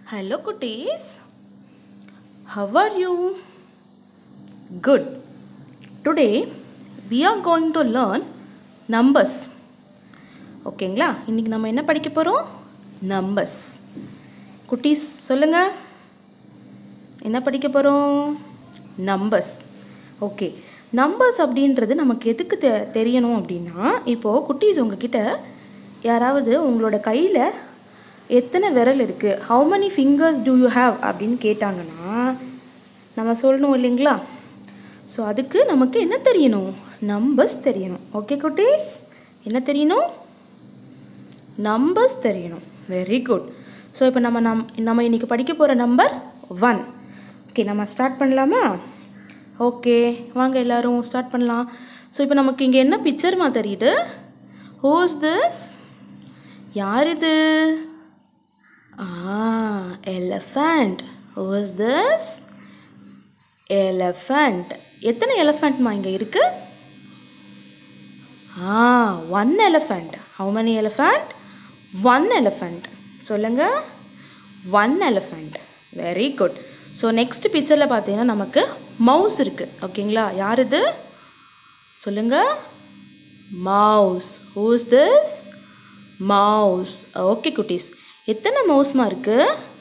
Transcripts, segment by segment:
Hello cuties, how are you? Good. Today we are going to learn numbers. ஓகேங்களா? இன்னைக்கு நம்ம என்ன படிக்க போறோம்? Numbers. குட்டீஸ் சொல்லுங்க. என்ன படிக்க போறோம்? Numbers. ஓகே. Numbers அப்படின்றது நமக்கு எதுக்கு தெரியணும் அப்படின்னா, இப்போ குட்டீஸ் உங்ககிட்ட யாராவது உங்களோட கையில எத்தனை விரல் இருக்குது, how many fingers do you have அப்படின்னு கேட்டாங்கன்னா நம்ம சொல்லணும் இல்லைங்களா? ஸோ அதுக்கு நமக்கு என்ன தெரியணும்? நம்பர்ஸ் தெரியணும். ஓகே குட்டீஸ், என்ன தெரியணும்? நம்பர்ஸ் தெரியணும். Very good. ஸோ இப்போ நம்ம இன்றைக்கி படிக்க போகிற நம்பர் 1. ஓகே, நம்ம ஸ்டார்ட் பண்ணலாமா? ஓகே, வாங்க எல்லோரும் ஸ்டார்ட் பண்ணலாம். ஸோ இப்போ நமக்கு இங்கே என்ன பிக்சர்மா தெரியுது? Who's this? யார் இது? Elephant. Who is this? Elephant. எத்தனை எலிஃபண்ட்மா இங்கே இருக்கு? One elephant. How many elephant? One elephant. சொல்லுங்க. One elephant. Very good. So next பிக்சரில் பார்த்தீங்கன்னா நமக்கு மவுஸ் இருக்கு. ஓகேங்களா? யார் இது? சொல்லுங்க. Mouse. Who is this? Mouse. Okay குட்டீஸ், எத்தனை மவுஸ்மா இருக்கு?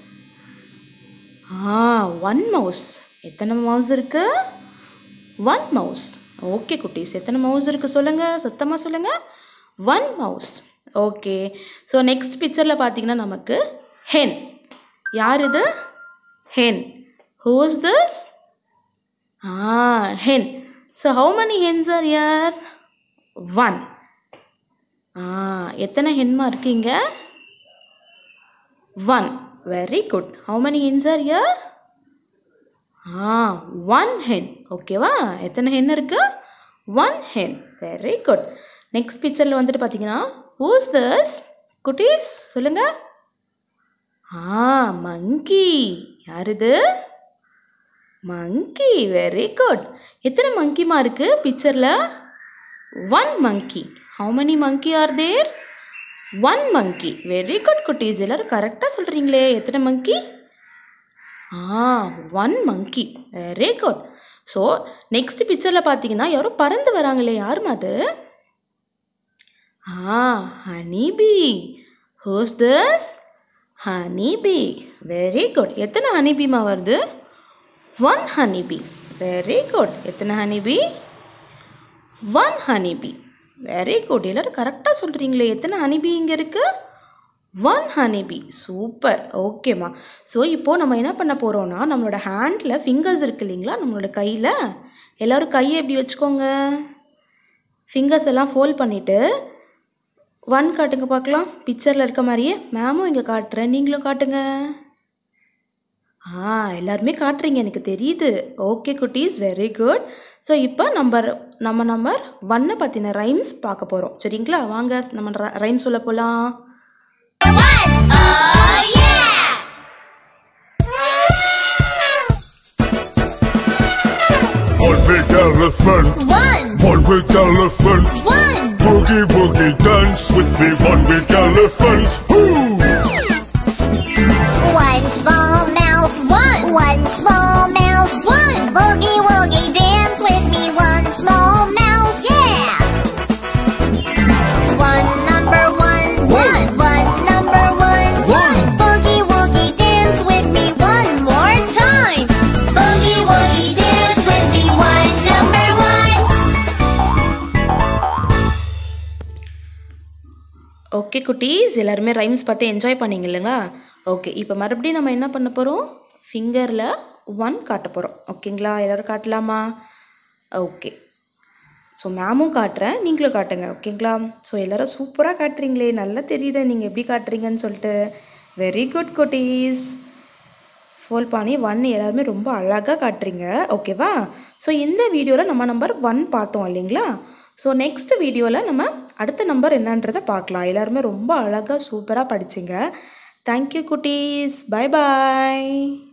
One mouse. எத்தனை மவுஸ் இருக்கு? One mouse. ஓகே குட்டீஸ், எத்தனை மவுஸ் இருக்கு சொல்லுங்க, சத்தமாக சொல்லுங்க. One mouse. Okay, so next பிக்சரில் பார்த்தீங்கன்னா நமக்கு ஹென். யார் இது? Hen. Who is this? Hen. So how many hens are here? One. எத்தனை ஹென்மா இருக்கு இங்கே? One. Very good. How many hens are here? One hen. ஓகேவா? எத்தனை hen இருக்கு? One hen. Very good. Next pictureல வந்துட்டு பார்த்தீங்கன்னா who's this? குட்டீஸ் சொல்லுங்க. monkey. யார் இது? monkey. Very good. எத்தனை monkeyமா இருக்கு பிக்சர்ல? One monkey. How many monkey are there? One monkey. Very good குட்டீஸ், எல்லாரும் கரெக்டாக சொல்கிறீங்களே. எத்தனை monkey? One monkey. Very good. So next பிக்சரில் பார்த்தீங்கன்னா யாரோ பறந்து வராங்களே, யாருமா அது? honeybee. Who's this? honeybee. Very good. எத்தனை honeybee வருது? One honeybee. Very good. எத்தனை honeybee? One honeybee. Very good, எல்லோரும் கரெக்டாக சொல்கிறீங்களே. எத்தனை ஹனிபி இங்கே இருக்குது? One honeybee. சூப்பர். ஓகேம்மா. ஸோ இப்போது நம்ம என்ன பண்ண போகிறோன்னா, நம்மளோட ஹேண்டில் ஃபிங்கர்ஸ் இருக்குது இல்லைங்களா, நம்மளோட கையில் எல்லோரும் கையை எப்படி வச்சுக்கோங்க, ஃபிங்கர்ஸ் எல்லாம் ஃபோல்ட் பண்ணிவிட்டு ஒன் காட்டுங்க பார்க்கலாம். பிக்சரில் இருக்க மாதிரியே மேமும் இங்கே காட்டுறேன், நீங்களும் காட்டுங்க. எல்லாருமே காட்டுறீங்க, எனக்கு தெரியுது. ஓகே குட்டீஸ், வெரி குட். ஸோ இப்போ நம்பர் 1 பற்றின ரைம்ஸ் பார்க்க போகிறோம். சரிங்களா? வாங்க நம்ம ரைம்ஸ் சொல்ல போகலாம். One big elephant. One big elephant. Boogie boogie dance with me. One big elephant. One small mouse. One small mouse. Boogie woogie dance with me. One small mouse. Yeah. One number one. One number one. Boogie woogie dance with me one more time. Boogie woogie dance with me one number one. Okay குட்டீஸ், எல்லாருமே rhymes பார்த்து enjoy பண்ணிங்க இல்லைங்க? Okay, இப்போ மறுபடியும் நம்ம என்ன பண்ண போகிறோம்? ஃபிங்கரில் ஒன் காட்ட போகிறோம். ஓகேங்களா? எல்லோரும் காட்டலாமா? ஓகே, ஸோ மேமும் காட்டுறேன், நீங்களும் காட்டுங்க. ஓகேங்களா? ஸோ எல்லோரும் சூப்பராக காட்டுறீங்களே, நல்லா தெரியுது நீங்கள் எப்படி காட்டுறீங்கன்னு சொல்லிட்டு. வெரி குட் குட்டீஸ். ஃபோல்ட் பண்ணி ஒன் எல்லாருமே ரொம்ப அழகாக காட்டுறீங்க. ஓகேவா? ஸோ இந்த வீடியோவில் நம்ம நம்பர் 1 பார்த்தோம் இல்லைங்களா? ஸோ நெக்ஸ்ட் வீடியோவில் நம்ம அடுத்த நம்பர் என்னன்றதை பார்க்கலாம். எல்லாருமே ரொம்ப அழகாக சூப்பராக படிச்சிங்க. தேங்க்யூ குட்டீஸ். Bye bye.